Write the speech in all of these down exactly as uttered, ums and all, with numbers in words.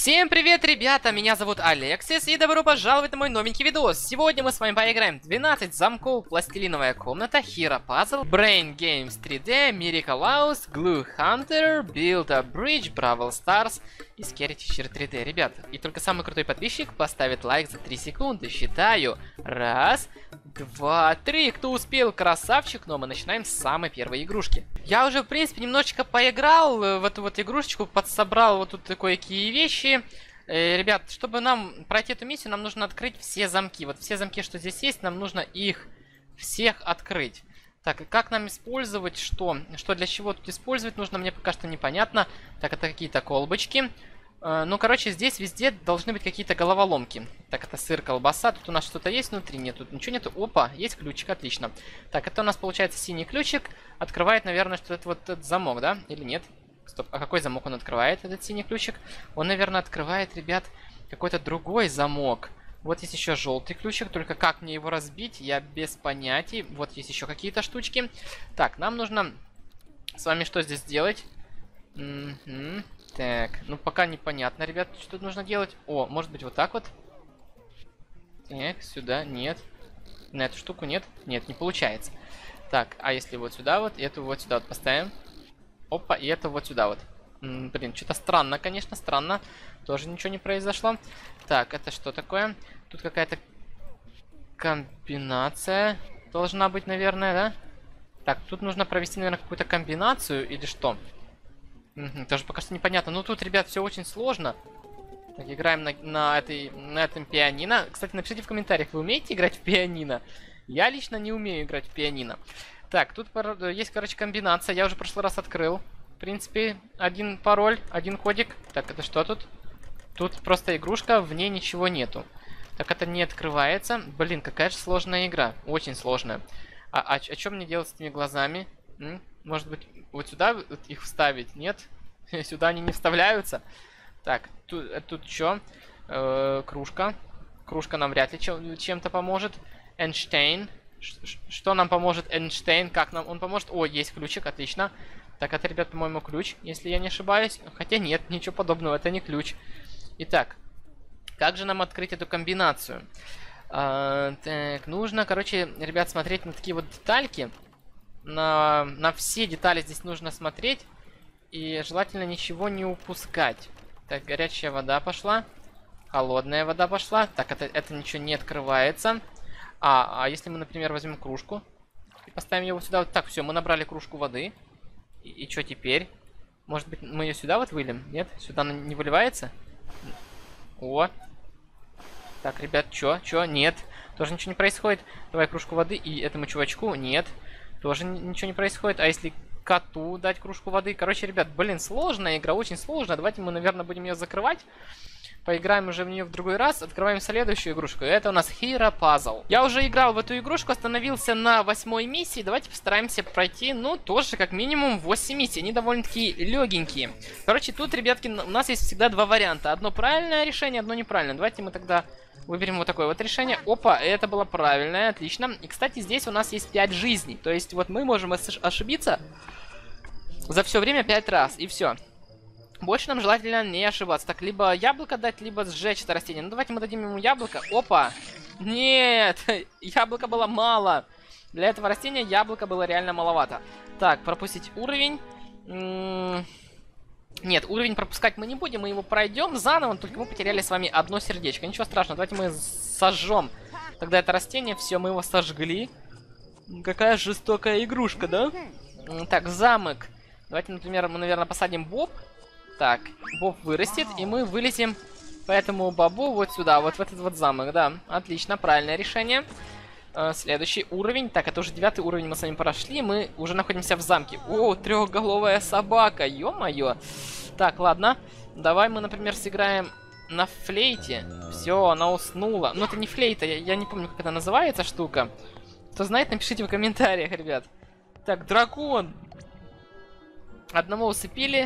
Всем привет, ребята! Меня зовут Алексис, и добро пожаловать на мой новенький видос. Сегодня мы с вами поиграем двенадцать замков, Пластилиновая комната, Hero Puzzle, Brain Games три дэ, Miracle House, Glue Hunter, Build a Bridge, Brawl Stars и Scary Teacher три дэ. Ребят, и только самый крутой подписчик поставит лайк за три секунды. Считаю. Раз, два, три. Кто успел, красавчик. Но мы начинаем с самой первой игрушки. Я уже, в принципе, немножечко поиграл в эту вот игрушечку, подсобрал вот тут кое-какие вещи. Э, ребят, чтобы нам пройти эту миссию, нам нужно открыть все замки. Вот все замки, что здесь есть, нам нужно их всех открыть. Так, и как нам использовать что? Что для чего тут использовать нужно, мне пока что непонятно. Так, это какие-то колбочки. Э, ну, короче, здесь везде должны быть какие-то головоломки. Так, это сыр, колбаса. Тут у нас что-то есть внутри? Нет, тут ничего нету. Опа, есть ключик, отлично. Так, это у нас получается синий ключик. Открывает, наверное, что это вот этот замок, да? Или нет? Стоп, а какой замок он открывает, этот синий ключик? Он, наверное, открывает, ребят, какой-то другой замок. Вот есть еще желтый ключик, только как мне его разбить, я без понятий. Вот есть еще какие-то штучки. Так, нам нужно с вами что здесь делать? Угу. Так, ну пока непонятно, ребят, что тут нужно делать. О, может быть вот так вот? Так, сюда, нет. На эту штуку нет? Нет, не получается. Так, а если вот сюда вот, эту вот сюда вот поставим? Опа, и это вот сюда вот. М, блин, что-то странно, конечно, странно. Тоже ничего не произошло. Так, это что такое? Тут какая-то комбинация должна быть, наверное, да? Так, тут нужно провести, наверное, какую-то комбинацию или что? Угу, тоже пока что непонятно. Ну, тут, ребят, все очень сложно. Так, играем на, на, этой, на этом пианино. Кстати, напишите в комментариях, вы умеете играть в пианино? Я лично не умею играть в пианино. Так, тут есть, короче, комбинация. Я уже в прошлый раз открыл. В принципе, один пароль, один кодик. Так, это что тут? Тут просто игрушка, в ней ничего нету. Так, это не открывается. Блин, какая же сложная игра. Очень сложная. А, а, а что мне делать с этими глазами? М? Может быть, вот сюда их вставить? Нет? Сюда они не вставляются. Так, тут, тут что? Э, кружка. Кружка нам вряд ли чем-то поможет. Эйнштейн. Что нам поможет Эйнштейн? Как нам он поможет? О, есть ключик, отлично. Так, это, ребят, по-моему, ключ, если я не ошибаюсь. Хотя нет, ничего подобного, это не ключ. Итак, как же нам открыть эту комбинацию? А, так, нужно, короче, ребят, смотреть на такие вот детальки. На, на все детали здесь нужно смотреть. И желательно ничего не упускать. Так, горячая вода пошла. Холодная вода пошла. Так, это, это ничего не открывается. А, а если мы, например, возьмем кружку и поставим его сюда. Вот так, все, мы набрали кружку воды. И, и что теперь? Может быть, мы ее сюда вот выльем? Нет? Сюда она не выливается? О. Так, ребят, что? Что? Нет. Тоже ничего не происходит. Давай кружку воды. И этому чувачку? Нет. Тоже ничего не происходит. А если коту дать кружку воды? Короче, ребят, блин, сложная игра, очень сложная. Давайте мы, наверное, будем ее закрывать. Поиграем уже в нее в другой раз. Открываем следующую игрушку. Это у нас Hero Puzzle. Я уже играл в эту игрушку, остановился на восьмой миссии. Давайте постараемся пройти, ну, тоже как минимум восемь миссий. Они довольно-таки легенькие. Короче, тут, ребятки, у нас есть всегда два варианта. Одно правильное решение, одно неправильное. Давайте мы тогда выберем вот такое вот решение. Опа, это было правильное, отлично. И, кстати, здесь у нас есть пять жизней. То есть, вот мы можем ошибиться за все время пять раз. И все. Больше нам желательно не ошибаться. Так, либо яблоко дать, либо сжечь это растение. Ну, давайте мы дадим ему яблоко. Опа! Нет! Яблока было мало. Для этого растения яблоко было реально маловато. Так, пропустить уровень. М-м- Нет, уровень пропускать мы не будем. Мы его пройдем заново, только мы потеряли с вами одно сердечко. Ничего страшного, давайте мы сожжем тогда это растение. Все, мы его сожгли. Какая жестокая игрушка, да? Так, замок. Давайте, например, мы, наверное, посадим боб. Так, боб вырастет, и мы вылезем по этому бобу вот сюда, вот в этот вот замок, да. Отлично, правильное решение. Э, следующий уровень. Так, это уже девятый уровень мы с вами прошли, мы уже находимся в замке. О, трехголовая собака, ё-моё. Так, ладно, давай мы, например, сыграем на флейте. Все, она уснула. Но это не флейта, я, я не помню, как это называется штука. Кто знает, напишите в комментариях, ребят. Так, дракон. Одного усыпили.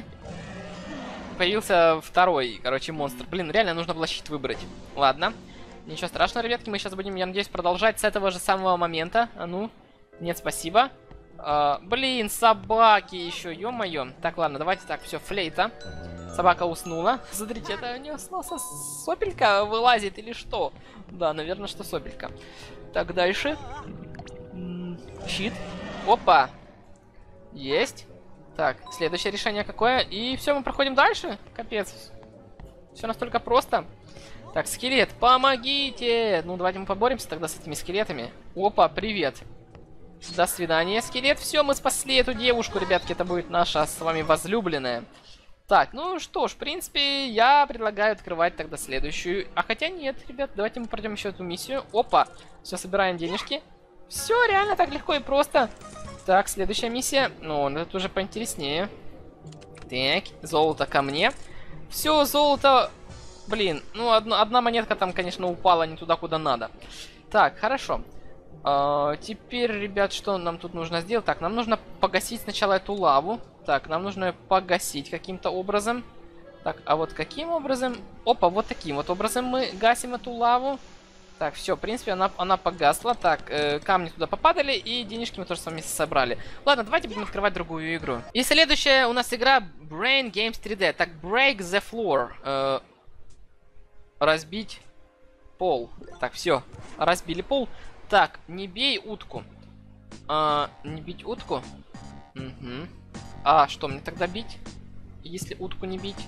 Появился второй, короче, монстр. Блин, реально нужно было щит выбрать. Ладно. Ничего страшного, ребятки. Мы сейчас будем, я надеюсь, продолжать с этого же самого момента. А ну. Нет, спасибо. А, блин, собаки еще, ё-моё. Так, ладно, давайте так, все, флейта. Собака уснула. Смотрите, это у нее снова сопелька вылазит или что? Да, наверное, что сопелька. Так, дальше. Щит. Опа. Есть. Так, следующее решение какое? И все, мы проходим дальше. Капец. Все настолько просто. Так, скелет, помогите! Ну, давайте мы поборемся тогда с этими скелетами. Опа, привет. До свидания, скелет. Все, мы спасли эту девушку, ребятки. Это будет наша с вами возлюбленная. Так, ну что ж, в принципе, я предлагаю открывать тогда следующую. А хотя нет, ребят, давайте мы пройдем еще эту миссию. Опа, все, собираем денежки. Все, реально так легко и просто. Так, следующая миссия. Ну, это уже поинтереснее. Так, золото ко мне. Все, золото... Блин, ну одна, одна монетка там, конечно, упала не туда, куда надо. Так, хорошо. А, теперь, ребят, что нам тут нужно сделать? Так, нам нужно погасить сначала эту лаву. Так, нам нужно ее погасить каким-то образом. Так, а вот каким образом? Опа, вот таким вот образом мы гасим эту лаву. Так, все, в принципе, она, она погасла. Так, э, камни туда попадали, и денежки мы тоже с вами собрали. Ладно, давайте будем открывать другую игру. И следующая у нас игра Brain Games три дэ. Так, Break the Floor. Э, разбить пол. Так, все, разбили пол. Так, не бей утку. А, не бить утку? Угу. А, что мне тогда бить? Если утку не бить?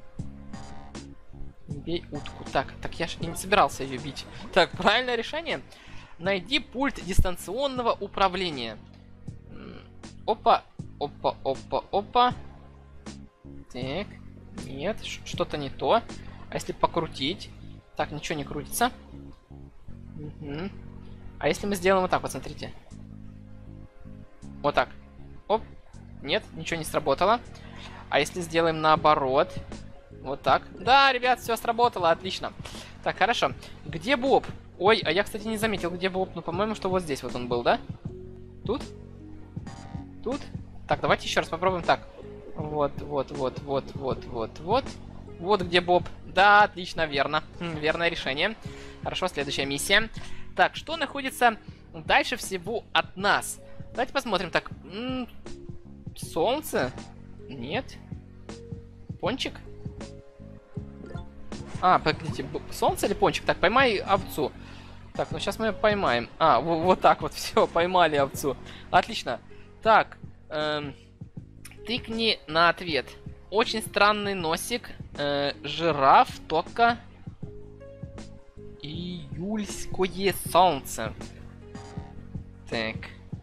Не бей утку. Так, так я же и не собирался ее бить. Так, правильное решение. Найди пульт дистанционного управления. Опа, опа, опа, опа. Так, нет, что-то не то. А если покрутить? Так, ничего не крутится. Угу. А если мы сделаем вот так, вот смотрите. Вот так. Оп. Нет, ничего не сработало. А если сделаем наоборот? Вот так. Да, ребят, все сработало, отлично. Так, хорошо. Где Боб? Ой, а я, кстати, не заметил, где Боб. Ну, по-моему, что вот здесь вот он был, да? Тут? Тут? Так, давайте еще раз попробуем так. Вот, вот, вот, вот, вот, вот, вот. Вот где Боб. Да, отлично, верно. Хм, верное решение. Хорошо, следующая миссия. Так, что находится дальше всего от нас? Давайте посмотрим. Так, м-м, солнце? Нет. Пончик? А, погодите, солнце или пончик? Так, поймай овцу. Так, ну сейчас мы ее поймаем. А, вот так вот, все, поймали овцу. Отлично. Так, эм, тыкни на ответ. Очень странный носик. Э, жираф, только... Июльское солнце. Так.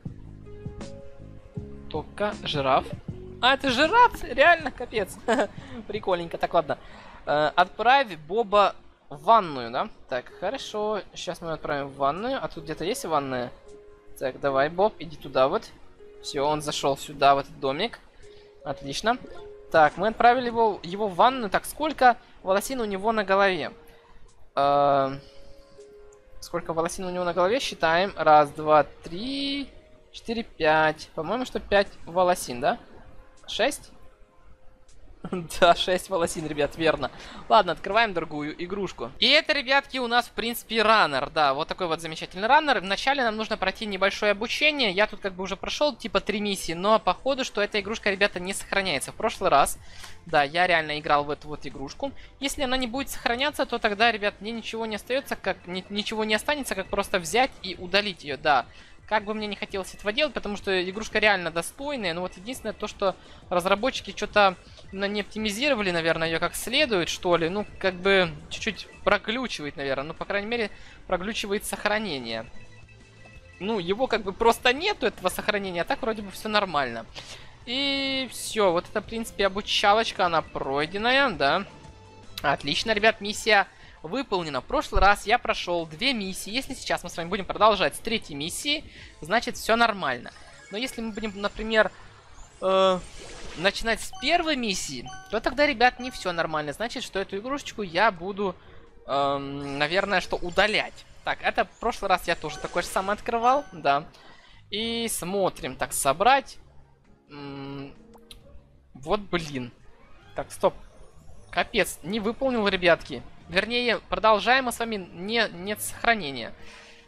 Только жираф. А, это жираф? Реально, капец. Прикольненько. Так, ладно. Э, отправь Боба в ванную, да? Так, хорошо. Сейчас мы отправим в ванную. А тут где-то есть ванная? Так, давай, Боб, иди туда вот. Все, он зашел сюда, в этот домик. Отлично. Так, мы отправили его, его в ванную. Так, сколько волосин у него на голове? Э, сколько волосин у него на голове? Считаем. Раз, два, три, четыре, пять. По-моему, что пять волосин, да? Шесть? Да, шесть волосин, ребят, верно. Ладно, открываем другую игрушку. И это, ребятки, у нас, в принципе, раннер. Да, вот такой вот замечательный раннер. Вначале нам нужно пройти небольшое обучение. Я тут как бы уже прошел, типа, три миссии. Но, походу, что эта игрушка, ребята, не сохраняется. В прошлый раз, да, я реально играл в эту вот игрушку. Если она не будет сохраняться, то тогда, ребят, мне ничего не остается, как ни, ничего не останется, как просто взять и удалить ее, да. Как бы мне не хотелось этого делать, потому что игрушка реально достойная. Но вот единственное то, что разработчики что-то не оптимизировали, наверное, ее как следует, что ли. Ну, как бы чуть-чуть проглючивает, наверное. Ну, по крайней мере, проглючивает сохранение. Ну, его как бы просто нету, этого сохранения, а так вроде бы все нормально. И все, вот это, в принципе, обучалочка, она пройденная, да. Отлично, ребят, миссия выполнено. В прошлый раз я прошел две миссии. Если сейчас мы с вами будем продолжать с третьей миссии, значит все нормально. Но если мы будем, например, э, начинать с первой миссии, то тогда, ребят, не все нормально. Значит, что эту игрушечку я буду, э, наверное, что удалять. Так, это в прошлый раз я тоже такой же самый открывал, да. И смотрим. Так, собрать. М-м, вот, блин. Так, стоп. Капец, не выполнил, ребятки. Вернее, продолжаем мы с вами, не, нет сохранения.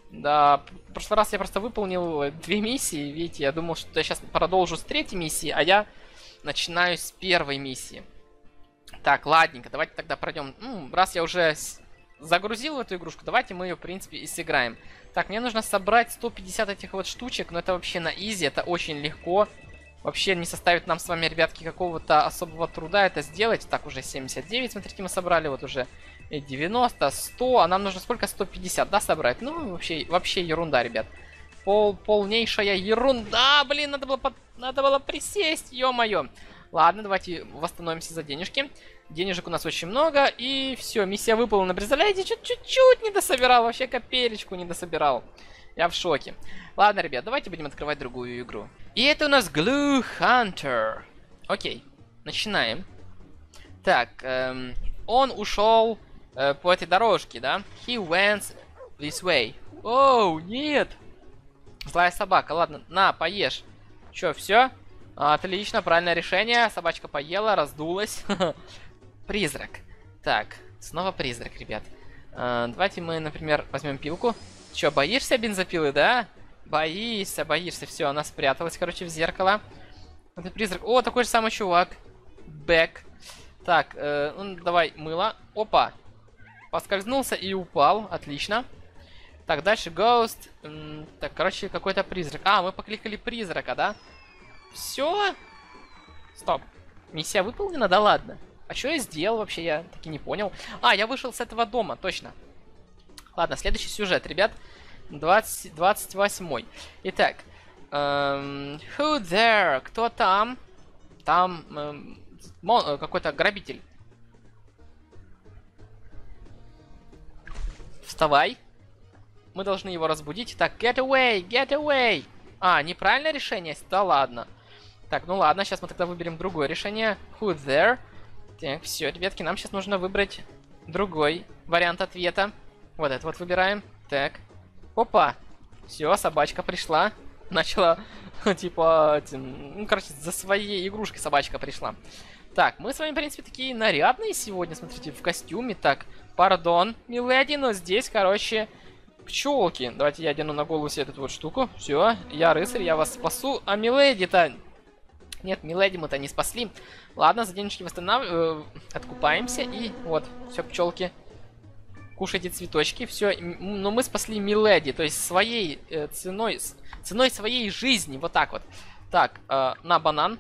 Да, в прошлый раз я просто выполнил две миссии. Видите, я думал, что я сейчас продолжу с третьей миссии, а я начинаю с первой миссии. Так, ладненько, давайте тогда пройдем. Ну, раз я уже загрузил в эту игрушку, давайте мы ее, в принципе, и сыграем. Так, мне нужно собрать сто пятьдесят этих вот штучек, но это вообще на изи, это очень легко. Вообще не составит нам с вами, ребятки, какого-то особого труда это сделать. Так, уже семьдесят девять, смотрите, мы собрали, вот уже девяносто, сто, а нам нужно сколько? сто пятьдесят, да, собрать? Ну, вообще, вообще ерунда, ребят. Пол, полнейшая ерунда, блин, надо было, под... надо было присесть, ё-моё. Ладно, давайте восстановимся за денежки. Денежек у нас очень много, и все, миссия выполнена. Представляете, чуть-чуть не дособирал, вообще копеечку не дособирал. Я в шоке. Ладно, ребят, давайте будем открывать другую игру. И это у нас Glue Hunter. Окей, начинаем. Так, эм, он ушел э, по этой дорожке, да? He went this way. Оу, нет! Злая собака, ладно, на, поешь. Чё, все? Отлично, правильное решение. Собачка поела, раздулась. Призрак. Так, снова призрак, ребят. Э, давайте мы, например, возьмем пилку. Чё, боишься бензопилы, да? Боишься, боишься. Все, она спряталась, короче, в зеркало. Это призрак. О, такой же самый чувак. Бэк. Так, э, ну, давай мыло. Опа. Поскользнулся и упал. Отлично. Так, дальше Ghost. М, так, короче, какой-то призрак. А, мы покликали призрака, да? Все? Стоп. Миссия выполнена? Да ладно. А что я сделал вообще? Я таки не понял. А, я вышел с этого дома, точно. Ладно, следующий сюжет, ребят. двадцать, двадцать восьмой. Итак. Эм, who there? Кто там? Там эм, какой-то грабитель. Вставай. Мы должны его разбудить. Так, get away, get away. А, неправильное решение? Да ладно. Так, ну ладно, сейчас мы тогда выберем другое решение. Who there? Так, все, ребятки, нам сейчас нужно выбрать другой вариант ответа. Вот это вот выбираем. Так. Опа. Все, собачка пришла. Начала, типа, ну, короче, за своей игрушкой собачка пришла. Так, мы с вами, в принципе, такие нарядные сегодня, смотрите, в костюме. Так, пардон, миледи, но здесь, короче, пчелки. Давайте я одену на голову себе эту вот штуку. Все, я рыцарь, я вас спасу. А миледи-то... Нет, миледи мы-то не спасли. Ладно, за денежки восстанавливаем, э, откупаемся. И вот, все, пчелки. Кушайте цветочки. Все, но мы спасли миледи. То есть своей э, ценой, ценой своей жизни. Вот так вот. Так, э, на банан.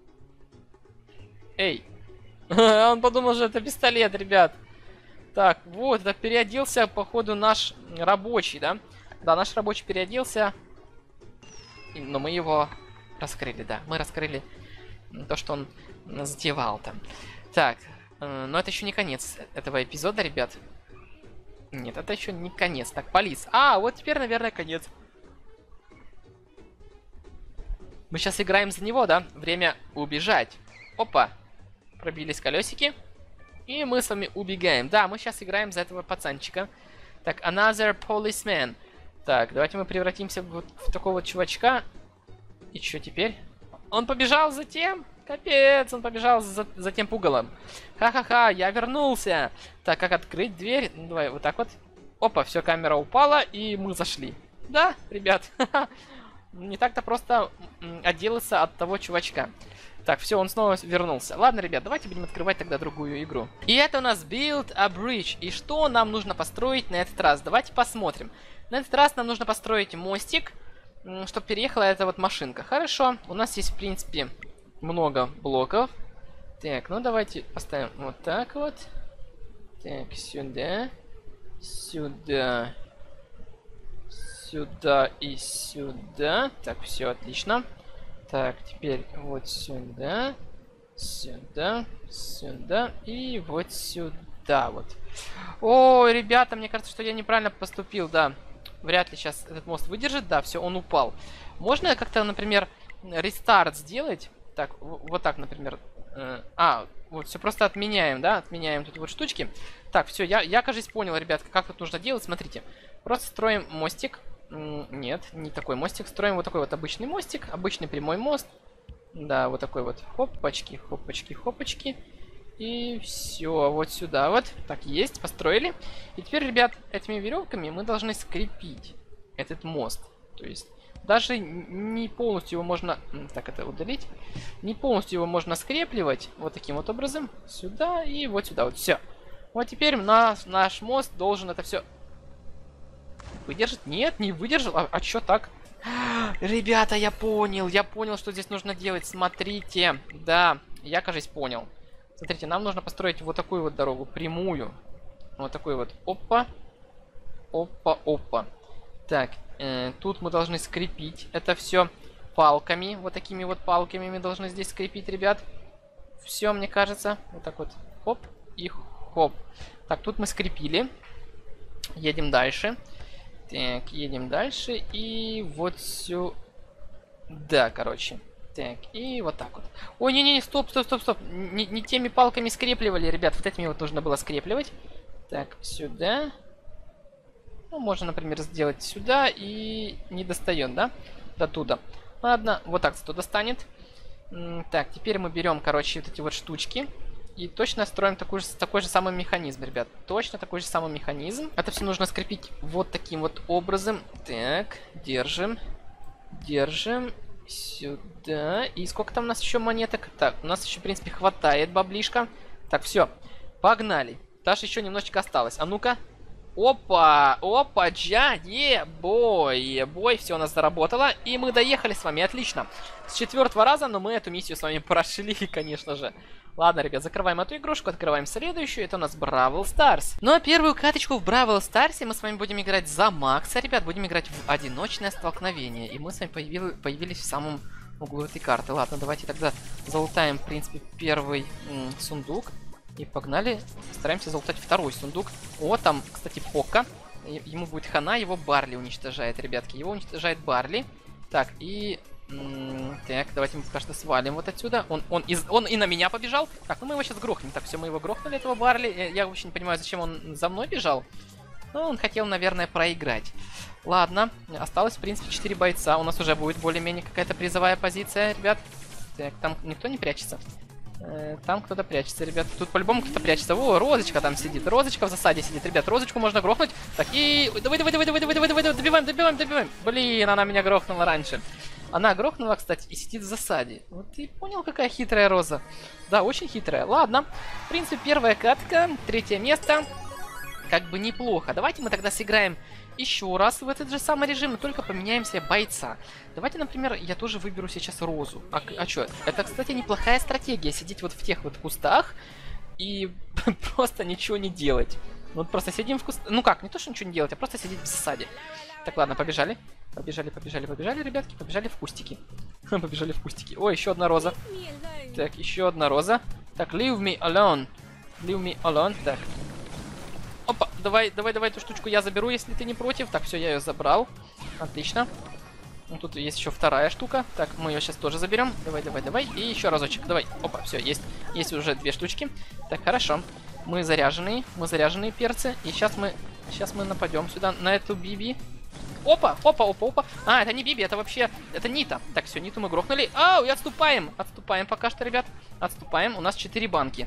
Эй. Он подумал, что это пистолет, ребят. Так, вот, это переоделся, походу, наш рабочий, да? Да, наш рабочий переоделся. Но мы его раскрыли, да. Мы раскрыли то, что он затевал там. Так, э, но это еще не конец этого эпизода, ребят. Нет, это еще не конец. Так, полис. А, вот теперь, наверное, конец. Мы сейчас играем за него, да? Время убежать. Опа. Пробились колесики. И мы с вами убегаем. Да, мы сейчас играем за этого пацанчика. Так, another policeman. Так, давайте мы превратимся в, в такого вот чувачка. И что теперь? Он побежал за тем? Капец, он побежал за, за тем пугалом. Ха-ха-ха, я вернулся. Так, как открыть дверь? Ну, давай вот так вот. Опа, все, камера упала, и мы зашли. Да, ребят, не так-то просто отделаться от того чувачка. Так, все, он снова вернулся. Ладно, ребят, давайте будем открывать тогда другую игру. И это у нас Build a Bridge. И что нам нужно построить на этот раз? Давайте посмотрим. На этот раз нам нужно построить мостик, чтобы переехала эта вот машинка. Хорошо, у нас есть, в принципе, много блоков. Так, ну давайте поставим вот так вот. Так, сюда. Сюда. Сюда и сюда. Так, все отлично. Так, теперь вот сюда. Сюда. Сюда. И вот сюда вот. О, ребята, мне кажется, что я неправильно поступил, да. Вряд ли сейчас этот мост выдержит. Да, все, он упал. Можно как-то, например, рестарт сделать? Так, вот так, например. А, вот все просто отменяем, да? Отменяем тут вот штучки. Так, все, я, я, кажется, понял, ребят, как тут нужно делать. Смотрите, просто строим мостик. Нет, не такой мостик. Строим вот такой вот обычный мостик. Обычный прямой мост. Да, вот такой вот. Хопочки, хопочки, хопочки. И все, вот сюда вот. Так, есть, построили. И теперь, ребят, этими веревками мы должны скрепить. этот мост. То есть даже не полностью его можно... Так, это удалить. Не полностью его можно скрепливать вот таким вот образом. Сюда и вот сюда. Вот все. Вот теперь наш, наш мост должен это все... Выдержать? Нет, не выдержал. А, а чё так? Ребята, я понял. Я понял, что здесь нужно делать. Смотрите. Да, я, кажется, понял. Смотрите, нам нужно построить вот такую вот дорогу. Прямую. Вот такой вот. Опа. Опа, опа. Так, э, тут мы должны скрепить это все палками. Вот такими вот палками мы должны здесь скрепить, ребят. Все, мне кажется. Вот так вот. Хоп и хоп. Так, тут мы скрепили. Едем дальше. Так, едем дальше. И вот сюда, короче. Так, и вот так вот. Ой, не-не-не, стоп, стоп, стоп, стоп. Не, не теми палками скрепливали, ребят. Вот этими вот нужно было скрепливать. Так, сюда. Ну, можно, например, сделать сюда и не достает, да? До туда. Ладно, вот так зато достанет. Так, теперь мы берем, короче, вот эти вот штучки. И точно строим такой же, такой же самый механизм, ребят. Точно такой же самый механизм. Это все нужно скрепить вот таким вот образом. Так, держим. Держим. Сюда. И сколько там у нас еще монеток? Так, у нас еще, в принципе, хватает баблишка. Так, все. Погнали. Даже еще немножечко осталось. А ну-ка. Опа, опа, джа, е, бой, е, бой, все у нас заработало, и мы доехали с вами, отлично. С четвертого раза, но мы эту миссию с вами прошли, конечно же. Ладно, ребят, закрываем эту игрушку, открываем следующую, это у нас Бравл Старс. Ну а первую каточку в Бравл Старсе мы с вами будем играть за Макса, ребят, будем играть в одиночное столкновение. И мы с вами появили, появились в самом углу этой карты. Ладно, давайте тогда залутаем, в принципе, первый м, сундук. И погнали, стараемся залутать второй сундук. О, там, кстати, Пока. Ему будет хана, его Барли уничтожает, ребятки. Его уничтожает Барли. Так, и... Так, давайте мы пока что свалим вот отсюда. Он, он, из, он и на меня побежал. Так, ну мы его сейчас грохнем. Так, все, мы его грохнули, этого Барли. Я, я вообще не понимаю, зачем он за мной бежал. Но он хотел, наверное, проиграть. Ладно, осталось, в принципе, четыре бойца. У нас уже будет более-менее какая-то призовая позиция, ребят. Так, там никто не прячется. Там кто-то прячется, ребят. Тут по-любому кто-то прячется. О, Розочка там сидит. Розочка в засаде сидит. Ребят, Розочку можно грохнуть. Так, и... Давай, давай, давай, давай, давай, давай, давай, добиваем, добиваем, добиваем. Блин, она меня грохнула раньше. Она грохнула, кстати, и сидит в засаде. Вот ты понял, какая хитрая Роза? Да, очень хитрая. Ладно. В принципе, первая катка. Третье место. Как бы неплохо. Давайте мы тогда сыграем еще раз в этот же самый режим, но только поменяем себе бойца. Давайте, например, я тоже выберу сейчас Розу. А, а что? Это, кстати, неплохая стратегия. Сидеть вот в тех вот кустах и просто ничего не делать. Вот просто сидим в кустах. Ну как, не то, что ничего не делать, а просто сидеть в засаде. Так, ладно, побежали. Побежали, побежали, побежали, ребятки. Побежали в кустики. Побежали в кустики. О, еще одна Роза. Так, еще одна Роза. Так, leave me alone. Leave me alone. Так. Опа, давай, давай, давай эту штучку я заберу, если ты не против. Так, все, я ее забрал. Отлично. Ну, тут есть еще вторая штука. Так, мы ее сейчас тоже заберем. Давай, давай, давай. И еще разочек. Давай. Опа, все, есть. Есть уже две штучки. Так, хорошо. Мы заряженные. Мы заряженные перцы. И сейчас мы. Сейчас мы нападем сюда на эту Биби. Опа, опа, опа, опа. А, это не Биби, это вообще. Это Нита. Так, все, Ниту мы грохнули. Ау, и отступаем. Отступаем пока что, ребят. Отступаем. У нас четыре банки.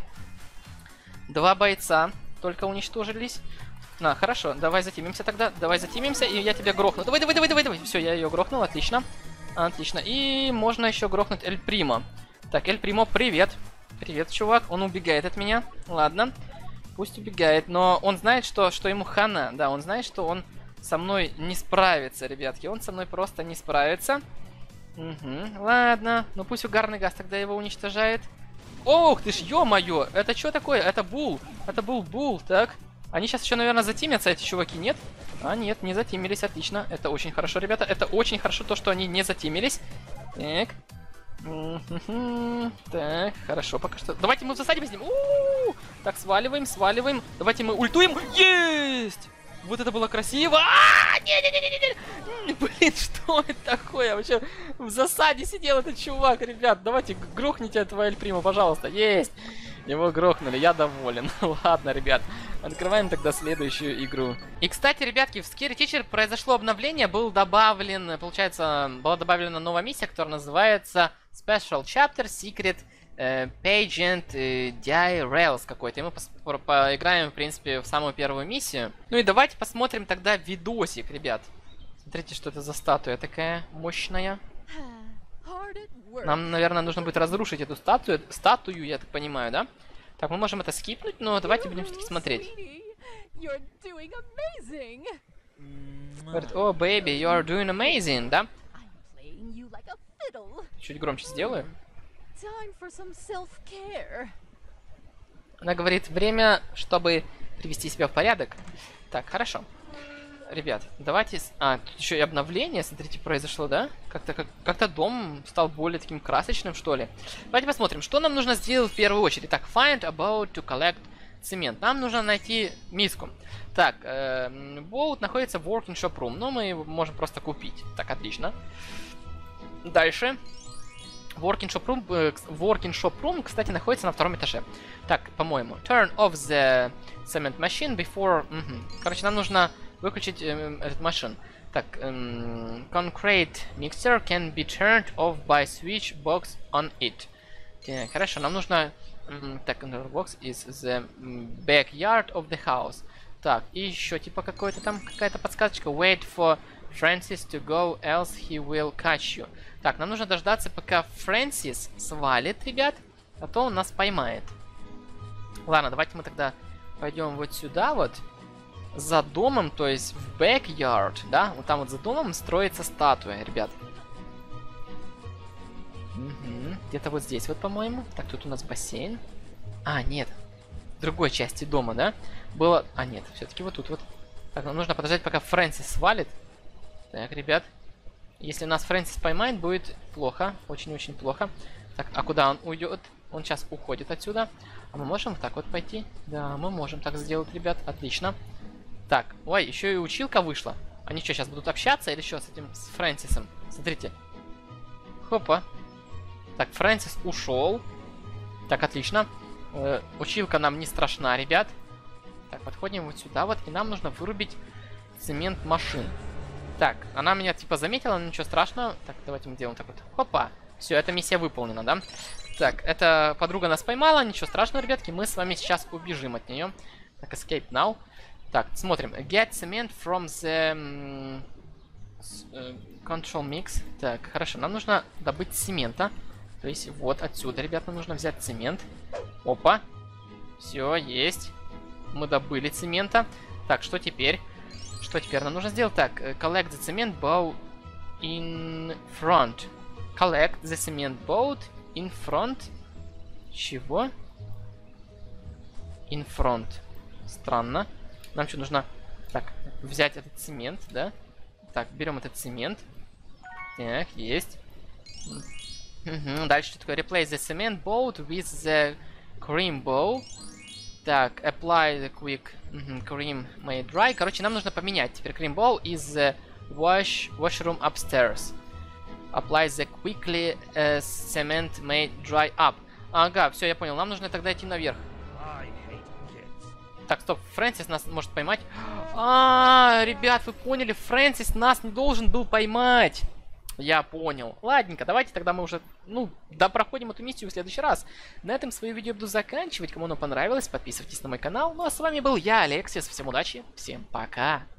Два бойца только уничтожились. На, хорошо, давай затимимся тогда. Давай затимимся, и я тебя грохну. Давай, давай, давай, давай, давай. Все, я ее грохнул, отлично. Отлично. И можно еще грохнуть Эль Примо. Так, Эль Примо, привет. Привет, чувак. Он убегает от меня. Ладно. Пусть убегает. Но он знает, что, что ему хана. Да, он знает, что он со мной не справится, ребятки. Он со мной просто не справится. Угу, ладно. Ну пусть угарный газ тогда его уничтожает. Ох ты ж, ё-моё, это что такое? Это Бул, это был Бул, так. Они сейчас еще, наверное, затимятся, эти чуваки, нет? А, нет, не затимились, отлично. Это очень хорошо, ребята, это очень хорошо, то, что они не затимились. Так. Так, хорошо, пока что. Давайте мы в засаде возьмем. У-у-у! Так, сваливаем, сваливаем. Давайте мы ультуем. Есть! Вот это было красиво. А, не-не-не-не-не. Блин, что это такое? Вообще в засаде сидел этот чувак, ребят. Давайте грохните этого Эль Примо, пожалуйста. Есть! Его грохнули, я доволен. Ладно, ребят, открываем тогда следующую игру. И, кстати, ребятки, в Scary Teacher произошло обновление. Был добавлен, получается, была добавлена новая миссия, которая называется Special Chapter Secret Uh, Pageant uh, ди ай Rails какой-то. И мы по поиграем, в принципе, в самую первую миссию. Ну и давайте посмотрим тогда видосик, ребят. Смотрите, что это за статуя такая мощная. Нам, наверное, нужно будет разрушить эту статую, статую, я так понимаю, да? Так, мы можем это скипнуть, но давайте будем все-таки смотреть. Говорит, о, baby, you are doing amazing, да? Чуть громче сделаю. Она говорит, время, чтобы привести себя в порядок. Так, хорошо. Ребят, давайте... А, тут еще и обновление, смотрите, произошло, да? Как-то как, как-то дом стал более таким красочным, что ли. Давайте посмотрим, что нам нужно сделать в первую очередь. Так, find about to collect цемент. Нам нужно найти миску. Так, э, boat находится в working shop room, но мы его можем просто купить. Так, отлично. Дальше. Working shop room, э, working shop room, кстати, находится на втором этаже. Так, по-моему. Turn off the cement machine before... Угу. Короче, нам нужно выключить э, этот машин. Так, эм, concrete mixer can be turned off by switch box on it. Так, хорошо, нам нужно... Эм, так, box is the backyard of the house. Так, и еще типа какой-то там, какая-то подсказочка. Wait for Francis to go, else he will catch you. Так, нам нужно дождаться, пока Фрэнсис свалит, ребят, а то он нас поймает. Ладно, давайте мы тогда пойдем вот сюда вот. За домом, то есть в backyard, да? Вот там вот за домом строится статуя, ребят. Угу. Где-то вот здесь вот, по-моему. Так, тут у нас бассейн. А, нет. В другой части дома, да? Было... А, нет, все-таки вот тут вот. Так, нам нужно подождать, пока Фрэнсис свалит. Так, ребят. Если нас Фрэнсис поймает, будет плохо. Очень-очень плохо. Так, а куда он уйдет? Он сейчас уходит отсюда. А мы можем так вот пойти? Да, мы можем так сделать, ребят. Отлично. Так, ой, еще и училка вышла. Они что, сейчас будут общаться или что с этим, с Фрэнсисом? Смотрите. Хопа. Так, Фрэнсис ушел. Так, отлично. Э, училка нам не страшна, ребят. Так, подходим вот сюда вот. И нам нужно вырубить цемент машин. Так, она меня типа заметила, но ничего страшного. Так, давайте мы делаем так вот. Хопа. Все, эта миссия выполнена, да? Так, эта подруга нас поймала. Ничего страшного, ребятки. Мы с вами сейчас убежим от нее. Так, escape now. Так, смотрим. Get cement from the uh, control mix. Так, хорошо. Нам нужно добыть цемента. То есть вот отсюда, ребята, нужно взять цемент. Опа. Все, есть. Мы добыли цемента. Так, что теперь? Что теперь нам нужно сделать? Так, collect the cement boat in front. Collect the cement boat in front. Чего? In front. Странно. Нам что нужно? Так, взять этот цемент, да? Так, берем этот цемент. Так, есть. Угу, дальше что такое? Replace the cement boat with the cream bowl. Так, apply the quick угу, cream made dry. Короче, нам нужно поменять. Теперь cream bowl is the wash washroom upstairs. Apply the quickly uh, cement made dry up. Ага, все, я понял. Нам нужно тогда идти наверх. Так, стоп, Фрэнсис нас может поймать. А, ребят, вы поняли, Фрэнсис нас не должен был поймать. Я понял. Ладненько, давайте тогда мы уже, ну, да, проходим эту миссию в следующий раз. На этом свое видео буду заканчивать. Кому оно понравилось, подписывайтесь на мой канал. Ну, а с вами был я, Алексис. Всем удачи, всем пока.